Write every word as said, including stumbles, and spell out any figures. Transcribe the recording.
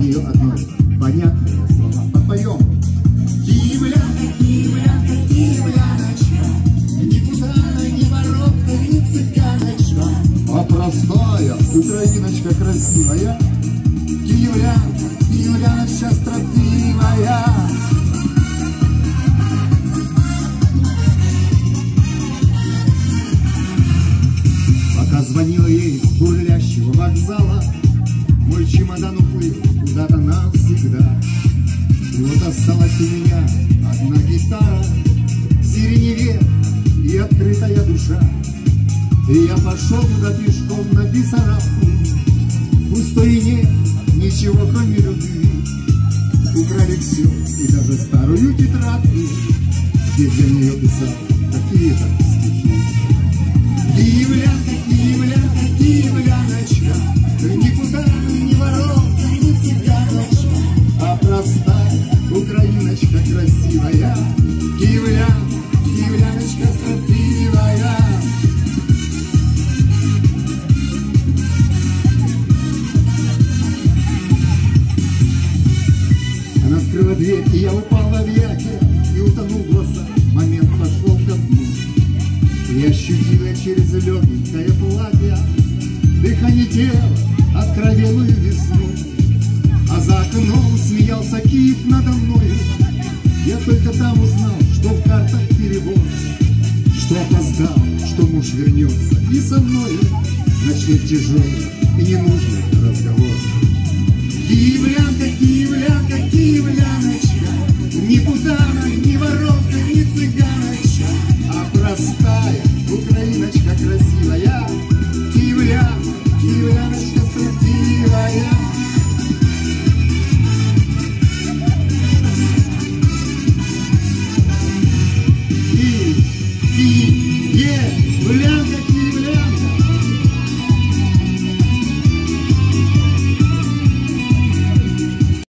нее одной понятные слова. Подпоем. Киевлянка, киевлянка, киевляночка, никуда она не воровка, не цыганочка, а простая украиночка красивая. Киевлянка, киевляночка строптивая. Пока звонила ей с бурлящего вокзала, мой чемодан уплыл куда-то навсегда. И вот осталась у меня одна гитара, сиреневе и открытая душа. И я пошел туда пешком на Бессарабку. Пустой и нет ничего, кроме любви. Украли все, и даже старую тетрадку, где для нее писал какие-то стихи. Киевлянка, киевлянка, киевляночка, никуда не воровка, не цыганочка, а простая украиночка красивая. Киевлянка, киевляночка строптивая. Она открыла дверь, и я упал в объятия и утонул в глаза. Момент пошел ко дну. И ощутила через легенькое платье дыхание тела, откровенную весну. А за окном смеялся Киев надо мною. Я только там узнал, что в картах перевод, что опоздал, что муж вернется, и со мною начнет тяжелый и ненужный разговор. Киевлянка, киевлянка, киевляночка, никуда она не воровка, не цыганочка, а простая украиночка красивая. Киевлянка, киевляночка строптивая. Киев, Киев, Киевлянка,